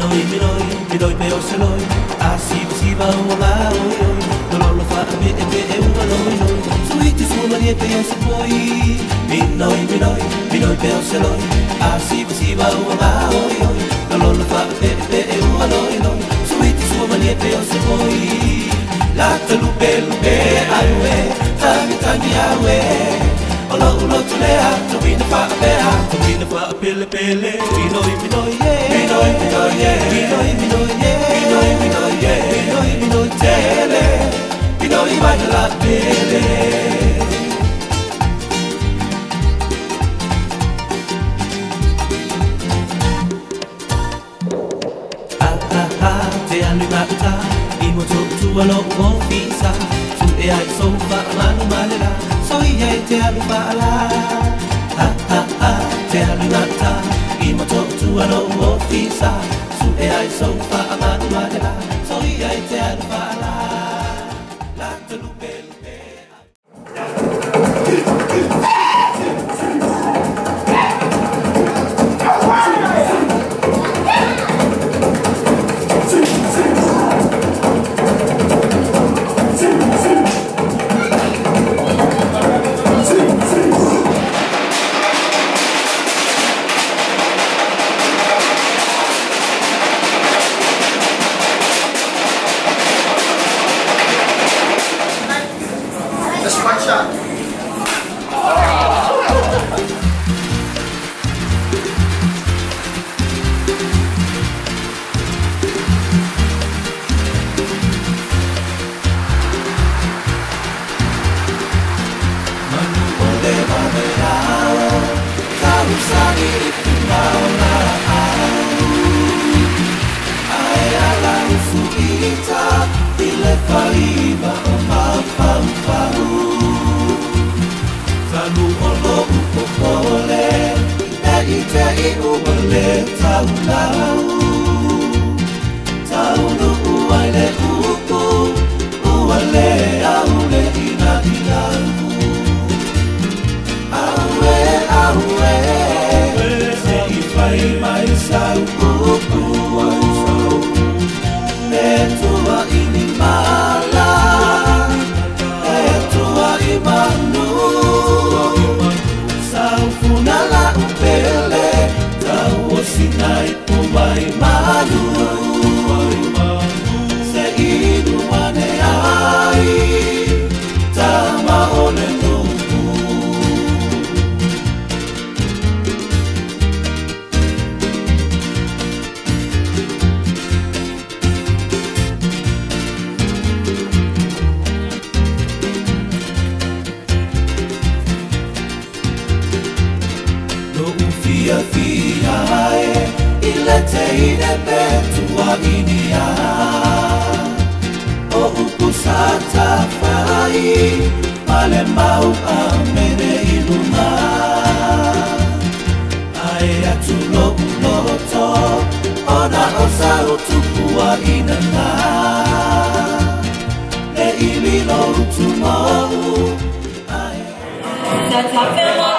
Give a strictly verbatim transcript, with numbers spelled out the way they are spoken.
Minoi, minoi, minoi pe o se loi. A siva siva o la oi oi. No lo lo fa me e pe e ua loi loi. Suiti suma ni e pe o se poi. Minoi, minoi, minoi pe o se loi. A siva siva o la oi oi. No lo lo fa me e pe e ua loi loi. Suiti suma ni e pe o se poi. La te lupe lupe aue, tangi tangi aue. Olo ulo tule a, tu wina fa a pe a, tu wina fa a pele pele. Minoi, minoi, yeah. Minoi, minoi, yeah. Minoi, minoi, yeah. Minoi, minoi, yeah. Minoi, minoi, tele. Minoi, vai la pele. Ah, ah, ah, te anu mata. Imo to tu alo o fisa. Tu e ai so fa manu malera. So ia te anu pala. Ah, ah, ah, te anu mata. Imo to tu alo o fisa. Tu e ai so fa manu malera. So ia te anu pala. La te lupe lupe. That's one shot. Fia fia e ile te ine betua inia o upu sata fai male mau a mene iluma ai atu lo uloto ona osa utupua inana le ili lo utumo ai.